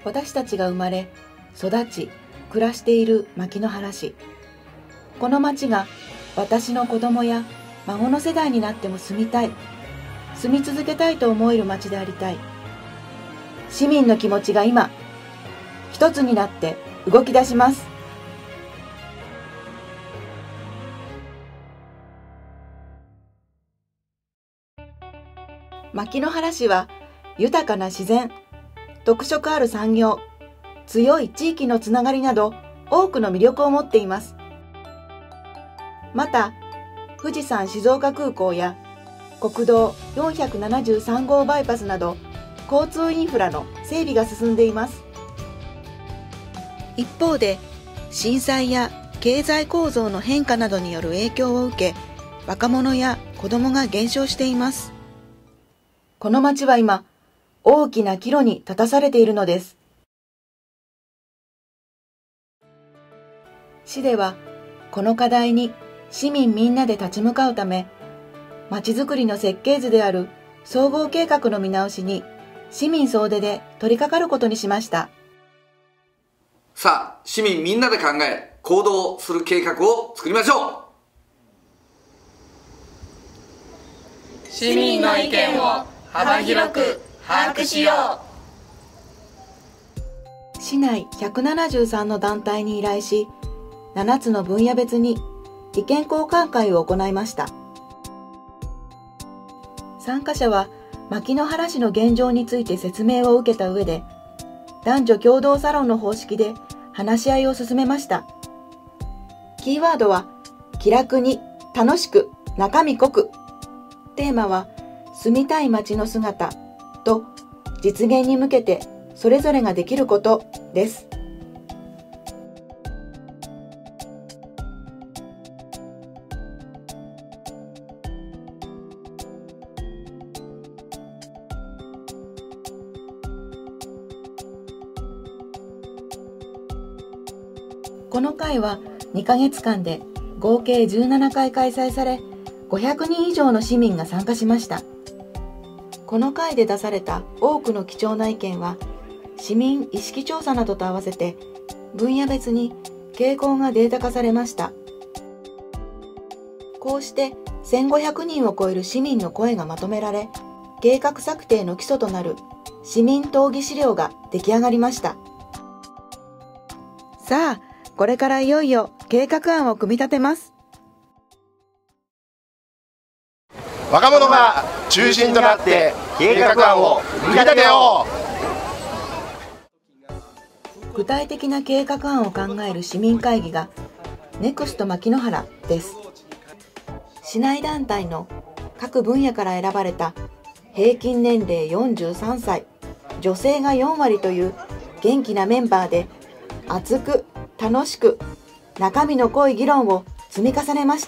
私たちが生まれ、育ち、暮らしている牧之原市。この町が私の子供や孫の世代になっても住みたい、住み続けたいと思える町でありたい。市民の気持ちが今、一つになって動き出します。牧之原市は豊かな自然、特色ある産業、強い地域のつながりなど多くの魅力を持っています。また、富士山静岡空港や国道473号バイパスなど交通インフラの整備が進んでいます。一方で、震災や経済構造の変化などによる影響を受け、若者や子供が減少しています。この町は今、大きな岐路に立たされているのです。市では、この課題に市民みんなで立ち向かうため、町づくりの設計図である総合計画の見直しに市民総出で取り掛かることにしました。 さあ、市民みんなで考え、行動する計画を作りましょう。 市民の意見を幅広く把握しよう。市内173の団体に依頼し、7つの分野別に意見交換会を行いました。参加者は牧之原市の現状について説明を受けた上で、男女共同サロンの方式で話し合いを進めました。キーワードは、気楽に、楽しく、中身濃く。テーマは、住みたい街の姿と実現に向けてそれぞれができることです。この会は2ヶ月間で合計17回開催され、500人以上の市民が参加しました。この会で出された多くの貴重な意見は、市民意識調査などと合わせて分野別に傾向がデータ化されました。こうして1500人を超える市民の声がまとめられ、計画策定の基礎となる市民討議資料が出来上がりました。さあ、これからいよいよ計画案を組み立てます。 若者が中心となって計画案を組み立てよう。具体的な計画案を考える市民会議がネクスト牧之原です。市内団体の各分野から選ばれた平均年齢43歳、女性が4割という元気なメンバーで熱く楽しく中身の濃い議論を積み重ねました。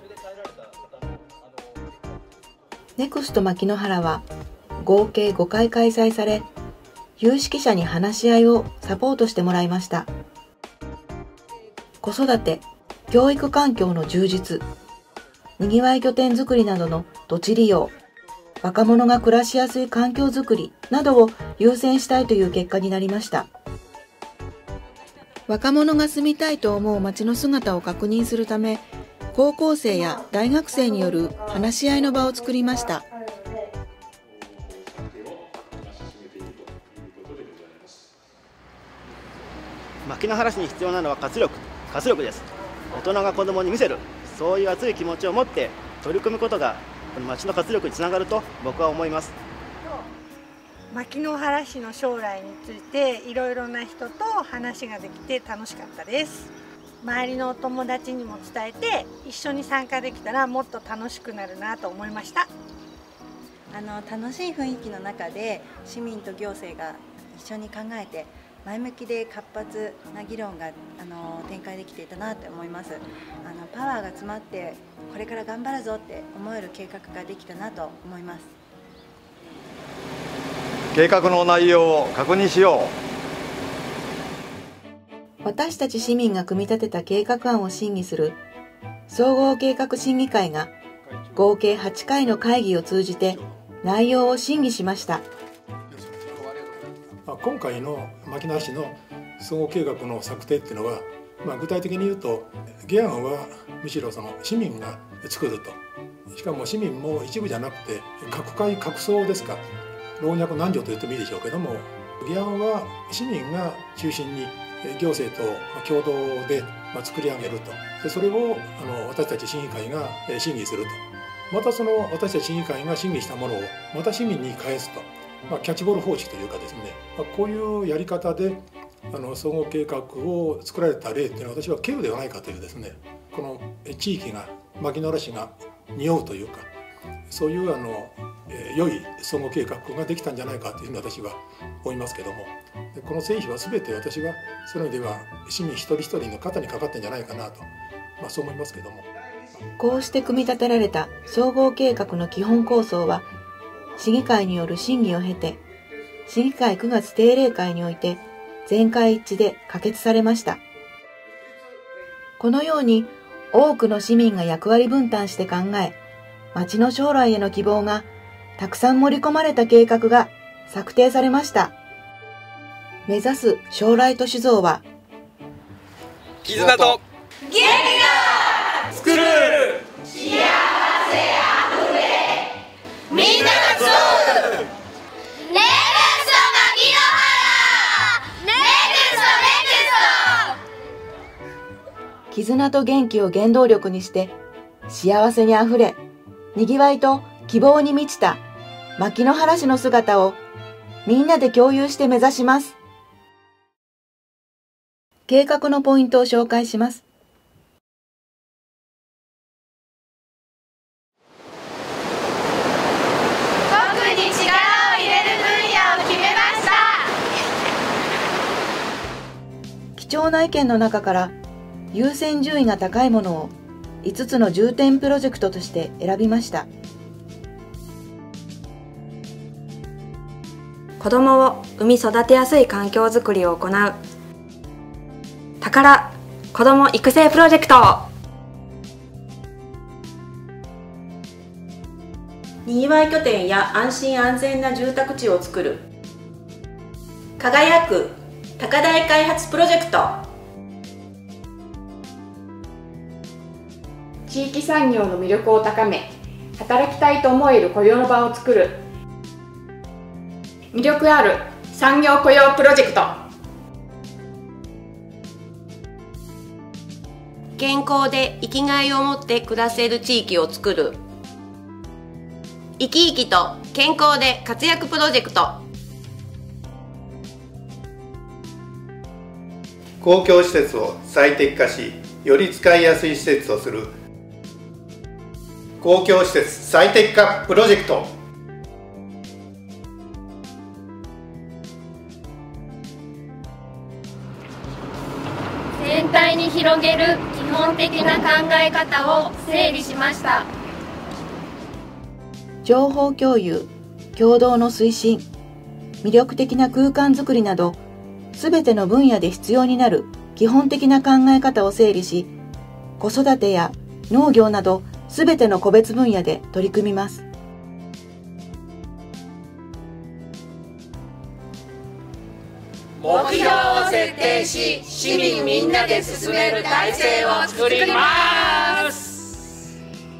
ネクスト牧之原は合計5回開催され、有識者に話し合いをサポートしてもらいました。子育て、教育環境の充実、にぎわい拠点づくりなどの土地利用、若者が暮らしやすい環境づくりなどを優先したいという結果になりました。若者が住みたいと思う街の姿を確認するため、高校生や大学生による話し合いの場を作りました。 牧之原市に必要なのは活力です。大人が子どもに見せる、そういう熱い気持ちを持って取り組むことがこの町の活力につながると僕は思います。 牧之原市の将来についていろいろな人と話ができて楽しかったです。周りのお友達にも伝えて一緒に参加できたらもっと楽しくなるなと思いました。 楽しい雰囲気の中で市民と行政が一緒に考えて前向きで活発な議論が展開できていたなと思います。パワーが詰まってこれから頑張るぞって思える計画ができたなと思います。 計画の内容を確認しよう。 私たち市民が組み立てた計画案を審議する総合計画審議会が合計8回の会議を通じて内容を審議しました。 こ今回の牧之原市の総合計画の策定っていうのは、具体的に言うと議案はむしろその市民が作ると。しかも市民も一部じゃなくて各界各層ですか、老若男女と言ってもいいでしょうけども、議案は市民が中心に行政と共同で作り上げると。でそれを私たち審議会が審議すると。またその私たち審議会が審議したものをまた市民に返すと、キャッチボール方式というかですね、こういうやり方で総合計画を作られた例っていうのは私は稀有ではないかというですね、この地域が牧之原市が匂うというか、そういう良い総合計画ができたんじゃないかというふうに私は思いますけども、この成否は全て私はそういう意味では市民一人一人の肩にかかってんじゃないかなと、そう思いますけども。 こうして組み立てられた総合計画の基本構想は市議会による審議を経て、市議会9月定例会において全会一致で可決されました。このように多くの市民が役割分担して考え、町の将来への希望がたくさん盛り込まれた計画が策定されました。目指す将来都市像は、 絆と元気が作る幸せあふれみんなが集うネクスト牧之原ネクスト絆と元気を原動力にして幸せにあふれ、にぎわいと希望に満ちた牧之原市の姿をみんなで共有して目指します。計画のポイントを紹介します。 特に力を入れる分野を決めました。 貴重な意見の中から優先順位が高いものを5つの重点プロジェクトとして選びました。 子どもを産み育てやすい環境づくりを行う宝子ども育成プロジェクト。にぎわい拠点や安心安全な住宅地を作る輝く高台開発プロジェクト。 地域産業の魅力を高め、働きたいと思える雇用の場を作る魅力ある産業雇用プロジェクト。 健康で生きがいを持って暮らせる地域を作る生き生きと健康で活躍プロジェクト。 公共施設を最適化し、より使いやすい施設とする公共施設最適化プロジェクト。 全体に広げる基本的な考え方を整理しました。 情報共有、共同の推進、魅力的な空間づくりなど、すべての分野で必要になる基本的な考え方を整理し、子育てや農業などすべての個別分野で取り組みます。 目標を設定し、市民みんなで進める体制を作ります。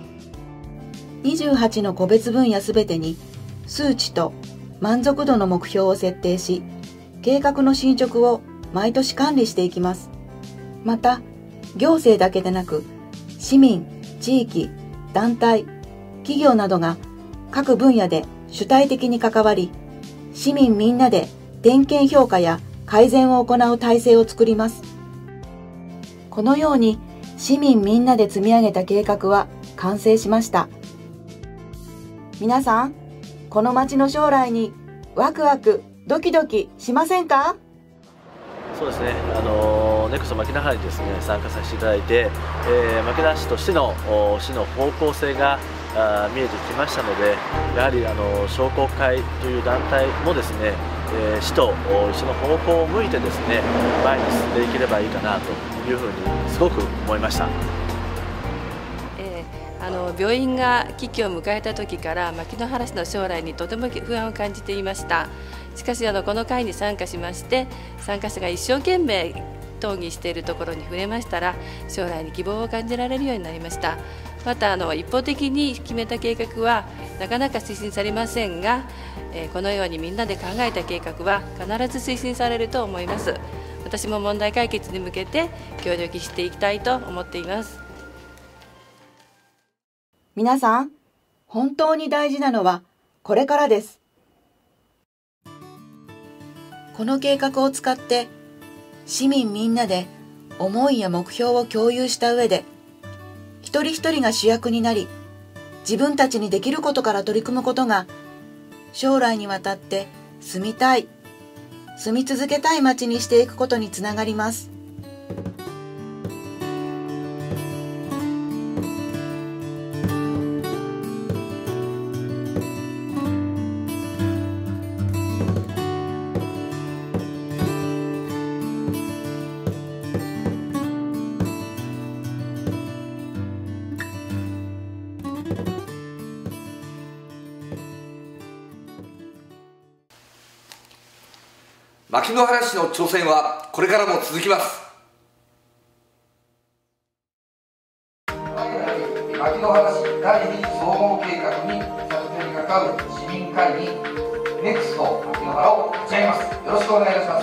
28の個別分野すべてに数値と満足度の目標を設定し、計画の進捗を毎年管理していきます。また、行政だけでなく、市民、地域、団体、企業などが各分野で主体的に関わり、市民みんなで点検評価や改善を行う体制を作ります。このように市民みんなで積み上げた計画は完成しました。皆さん、この町の将来にワクワクドキドキしませんか？ そうですね、ネクスト牧之原にですね参加させていただいて、牧之原市としての市の方向性が見えてきましたので、やはり商工会という団体もですね、市と一緒の方向を向いてですね前に進んでいければいいかなというふうにすごく思いました。 病院が危機を迎えた時から牧之原市の将来にとても不安を感じていました。しかしこの会に参加しまして、参加者が一生懸命討議しているところに触れましたら、将来に希望を感じられるようになりました。また一方的に決めた計画はなかなか推進されませんが、このようにみんなで考えた計画は必ず推進されると思います。私も問題解決に向けて協力していきたいと思っています。 皆さん、本当に大事なのはこれからです。この計画を使って市民みんなで思いや目標を共有した上で、一人一人が主役になり、自分たちにできることから取り組むことが、将来にわたって住みたい、住み続けたい街にしていくことにつながります。 牧之原市の挑戦はこれからも続きます。牧之原市第2次総合計画に策定に関わる市民会議ネクスト牧之原を立ち上げます。よろしくお願いいたします。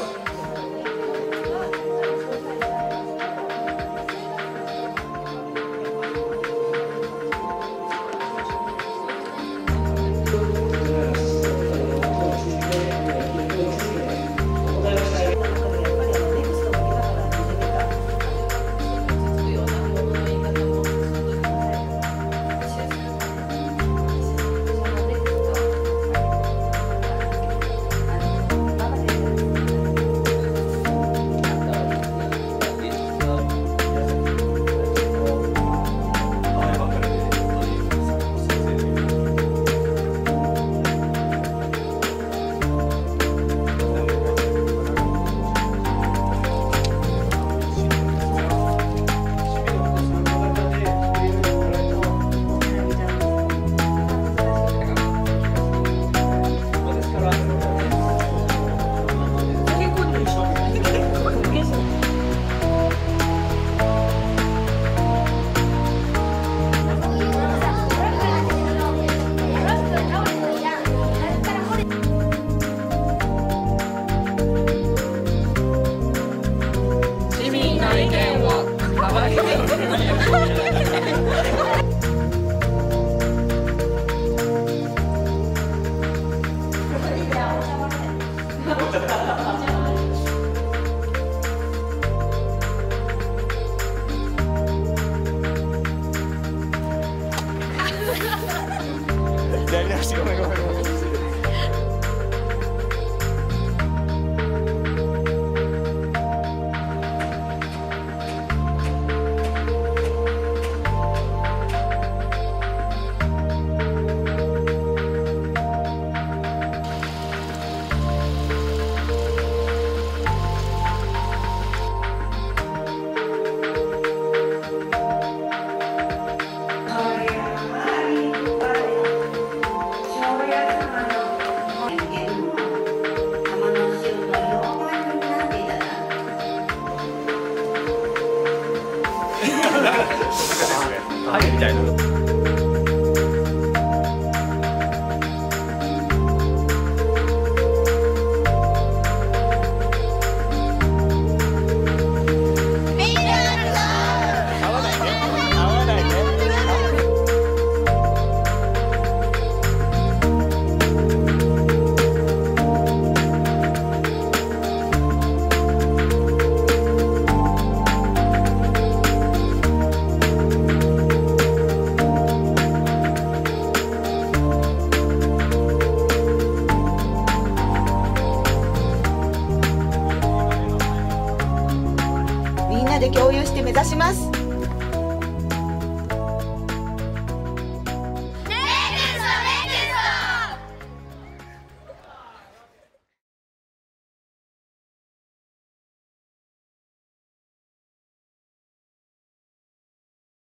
やり直してごめん。